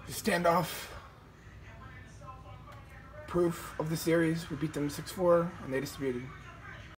standoff proof of the series. We beat them 6-4, and they disputed.